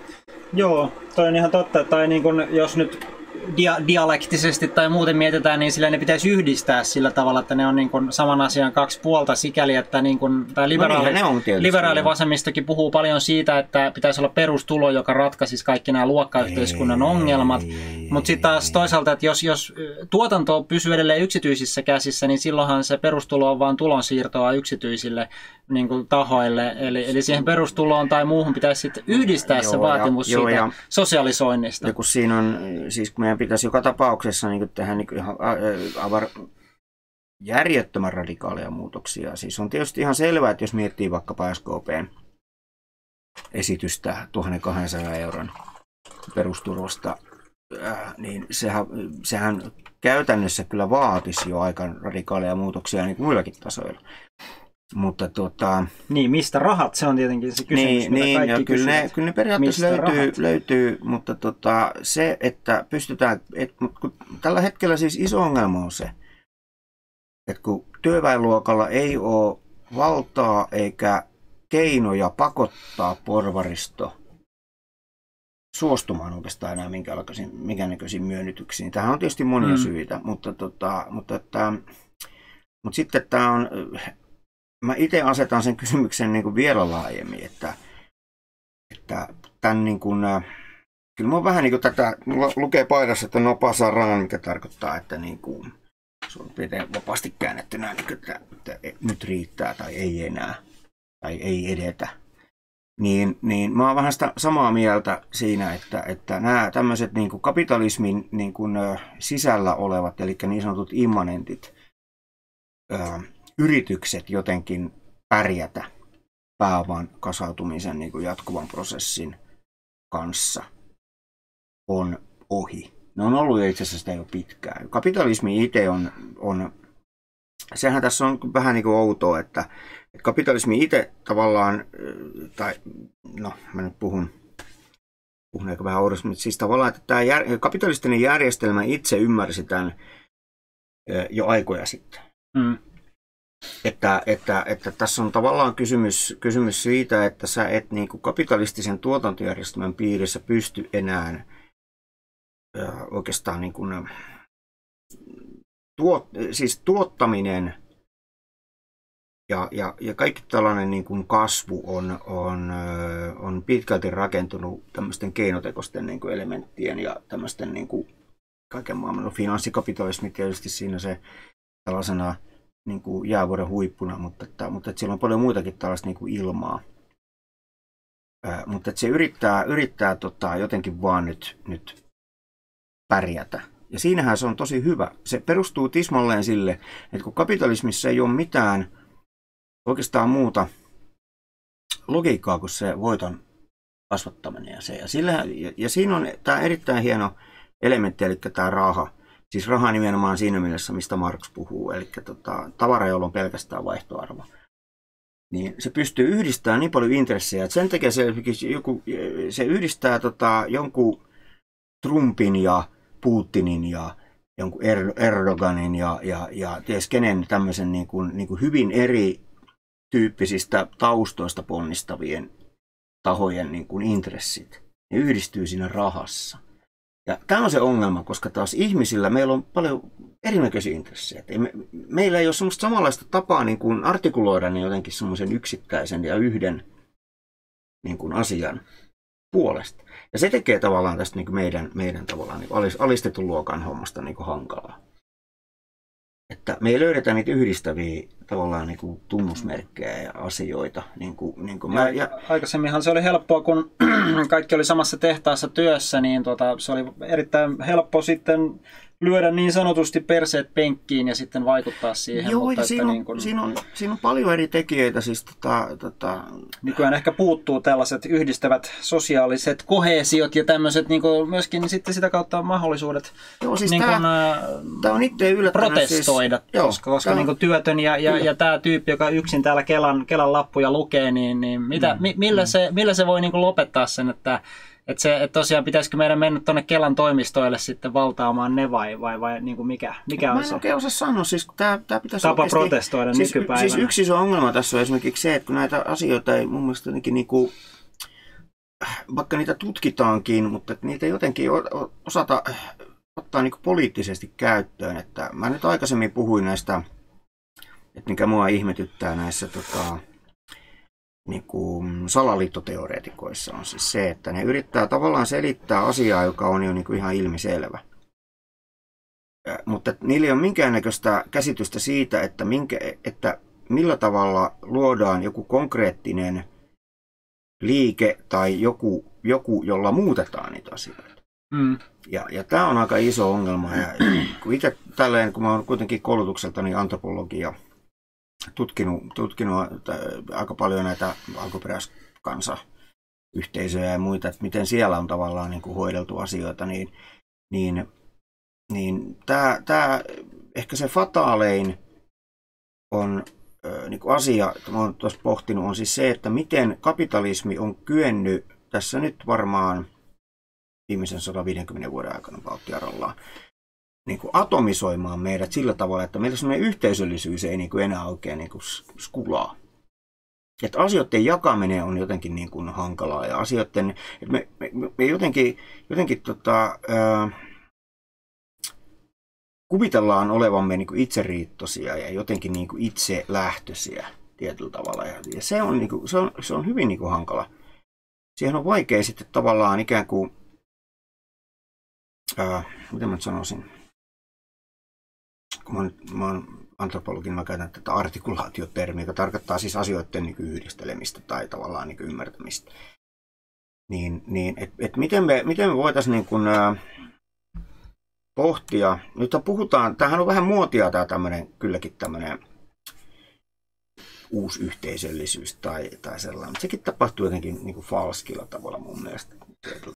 Joo, toi on ihan totta. Tai niin kuin, jos nyt dia- dialektisesti tai muuten mietitään, niin sillä ne pitäisi yhdistää sillä tavalla, että ne on niin kuin saman asian kaksi puolta sikäli, että niin kuin, tämä liberaali, no niin, liberaalivasemmistokin puhuu paljon siitä, että pitäisi olla perustulo, joka ratkaisisi kaikki nämä luokkayhteiskunnan ongelmat. Mutta sitten taas toisaalta, että jos, jos tuotanto pysyy edelleen yksityisissä käsissä, niin silloinhan se perustulo on vain tulonsiirtoa yksityisille niin kuin tahoille. Eli, eli siihen perustuloon tai muuhun pitäisi sitten yhdistää joo, se vaatimus ja, siitä joo, sosialisoinnista. Ja kun siinä on, siis kun meidän pitäisi joka tapauksessa niin tehdä niin ihan avar, järjettömän radikaaleja muutoksia. Siis on tietysti ihan selvää, että jos miettii vaikkapa S K P:n esitystä tuhatkaksisataa euron perusturvasta, äh, niin sehän, sehän käytännössä kyllä vaatisi jo aika radikaaleja muutoksia niin kuin muillakin tasoilla. Mutta tuota, niin, mistä rahat? Se on tietenkin se kysymys, niin, mitä niin, kaikki ja kyllä ne, kyllä ne periaatteessa löytyy, löytyy, mutta tota, se, että pystytään, et, kun tällä hetkellä siis iso ongelma on se, että kun työväenluokalla ei ole valtaa eikä keinoja pakottaa porvaristo suostumaan oikeastaan enää minkäännäköisiin myönnytyksiin. Tähän on tietysti monia mm. syitä, mutta, tota, mutta, että, mutta sitten tämä on, mä itse asetan sen kysymyksen niin kuin vielä laajemmin, että, että tämän niin kuin kyllä mulla vähän niin kuin tätä, mulla lukee paidassa, että no pasaraan, mikä tarkoittaa, että niin kuin, se on vapaasti käännettynä, niin kuin, että, että nyt riittää tai ei enää tai ei edetä. Niin, niin mä oon vähän sitä samaa mieltä siinä, että, että nämä tämmöiset niin kuin kapitalismin niin kuin, sisällä olevat, eli niin sanotut immanentit, ö, yritykset jotenkin pärjätä pääoman kasautumisen niin kuin jatkuvan prosessin kanssa on ohi. Ne on ollut itse asiassa sitä jo pitkään. Kapitalismi itse on, on, sehän tässä on vähän niin kuin outoa, että kapitalismi itse tavallaan, tai no mä nyt puhun, puhun ehkä vähän oudosti, mutta siis tavallaan, että tämä jär, kapitalistinen järjestelmä itse ymmärsi tämän jo aikoja sitten. Mm. Että, että, että tässä on tavallaan kysymys, kysymys siitä, että sä et niin kuin kapitalistisen tuotantojärjestelmän piirissä pysty enää ö, oikeastaan niin kuin, tuot, siis tuottaminen ja, ja, ja kaikki tällainen niin kuin kasvu on, on, on pitkälti rakentunut tämmöisten keinotekoisten niin kuin elementtien ja tämmöisten niin kuin kaiken maailman, no, finanssikapitalismi tietysti siinä se tällaisena niin kuin jäävuoren huippuna, mutta, että, mutta että siellä on paljon muitakin tällaista niin kuin ilmaa. Ää, mutta että se yrittää, yrittää tota, jotenkin vaan nyt, nyt pärjätä. Ja siinähän se on tosi hyvä. Se perustuu tismalleen sille, että kun kapitalismissa ei ole mitään oikeastaan muuta logiikkaa kuin se voiton kasvattaminen ja se. Ja, sillä, ja, ja siinä on tämä erittäin hieno elementti, eli tämä raha. Siis raha nimenomaan siinä mielessä, mistä Marx puhuu, eli tota, tavara, jolla on pelkästään vaihtoarvo. Niin se pystyy yhdistämään niin paljon intressejä, että sen takia se, joku, se yhdistää tota, jonkun Trumpin ja Putinin ja jonkun Erdoganin ja, ja, ja ties kenen tämmöisen niin kuin, niin kuin hyvin erityyppisistä taustoista ponnistavien tahojen niin kuin intressit. Ne yhdistyy siinä rahassa. Ja tämä on se ongelma, koska taas ihmisillä meillä on paljon erinäköisiä intressejä. Me, meillä ei ole semmoista samanlaista tapaa niin kuin artikuloida niin jotenkin semmoisen yksittäisen ja yhden niin kuin asian puolesta. Ja se tekee tavallaan tästä niin kuin meidän, meidän tavallaan niin kuin alistetun luokan hommasta niin kuin hankalaa. Että me ei löydetä niitä yhdistäviä tavallaan niin kuin tunnusmerkkejä ja asioita. Niin kuin, niin kuin mä, ja... Aikaisemminhan se oli helppoa, kun kaikki oli samassa tehtaassa työssä, niin tota, se oli erittäin helppo sitten lyödä niin sanotusti perseet penkkiin ja sitten vaikuttaa siihen. Joo, mutta siinä, että on, niin kun... siinä, on, siinä on paljon eri tekijöitä. Siis tota, tota... Nykyään ehkä puuttuu tällaiset yhdistävät sosiaaliset koheesiot ja tämmöiset niin myöskin sitten sitä kautta mahdollisuudet Joo, siis niin tämä, kun, tämä on itse protestoida, siis, joo, koska, koska tämä, niin työtön ja, ja, ja tämä tyyppi, joka yksin täällä Kelan, Kelan lappuja lukee, niin, niin mitä, mm, millä, mm. Se, millä se voi niin lopettaa sen, että Että se, että tosiaan pitäisikö meidän mennä tuonne Kelan toimistoille sitten valtaamaan ne vai, vai, vai niin kuin mikä, mikä on Mä en se oikein osaa sanoa, siis tämä, tämä pitäisi tapa oikeasti, protestoida siis, nykypäivänä. Siis yksi iso ongelma tässä on esimerkiksi se, että kun näitä asioita ei mun mielestä jotenkin niin kuin, vaikka niitä tutkitaankin, mutta että niitä ei jotenkin osata ottaa niin kuin poliittisesti käyttöön. Että mä nyt aikaisemmin puhuin näistä, että mikä mua ihmetyttää näissä tota, niin kuin salaliittoteoreetikoissa on siis se, että ne yrittää tavallaan selittää asiaa, joka on jo niin kuin ihan ilmiselvä. Mutta niillä ei ole minkäännäköistä käsitystä siitä, että, minkä, että millä tavalla luodaan joku konkreettinen liike tai joku, joku jolla muutetaan niitä asioita. Mm. Ja, ja tämä on aika iso ongelma. Ja kun itse tälleen, kun mä oon kuitenkin koulutukseltani antropologia, tutkinut, tutkinut aika paljon näitä alkuperäiskansayhteisöjä ja muita, että miten siellä on tavallaan niin kuin hoideltu asioita, niin, niin, niin tämä, tämä ehkä se fataalein on niin kuin asia, että mä oon tuossa pohtinut, on siis se, että miten kapitalismi on kyennyt tässä nyt varmaan viimeisen sata viisikymmentä vuoden aikana valtiarollaan niin kuin atomisoimaan meidät sillä tavalla, että meillä semmoinen yhteisöllisyys ei niin kuin enää oikein niin kuin skulaa. Että asioiden jakaminen on jotenkin niin kuin hankalaa ja asioiden, että me, me, me jotenkin, jotenkin tota, ää, kuvitellaan olevamme niin kuin itseriittoisia ja jotenkin niin kuin itselähtöisiä tietyllä tavalla. Ja, ja se, on, niin kuin, se, on, se on hyvin niin kuin hankala. Siihen on vaikea sitten tavallaan ikään kuin ää, miten mä nyt sanoisin, kun mä oon, mä oon antropologin, mä käytän tätä artikulaatiotermiä, joka tarkoittaa siis asioiden niin kuin yhdistelemistä tai tavallaan niin kuin ymmärtämistä. Niin, niin että et miten me, miten me voitaisiin niin kuin, ää, pohtia, nyt puhutaan, tämähän on vähän muotia tämä tämmöinen, kylläkin tämmöinen uusi yhteisöllisyys tai, tai sellainen, mutta sekin tapahtuu jotenkin niin kuin falskilla tavalla mun mielestä.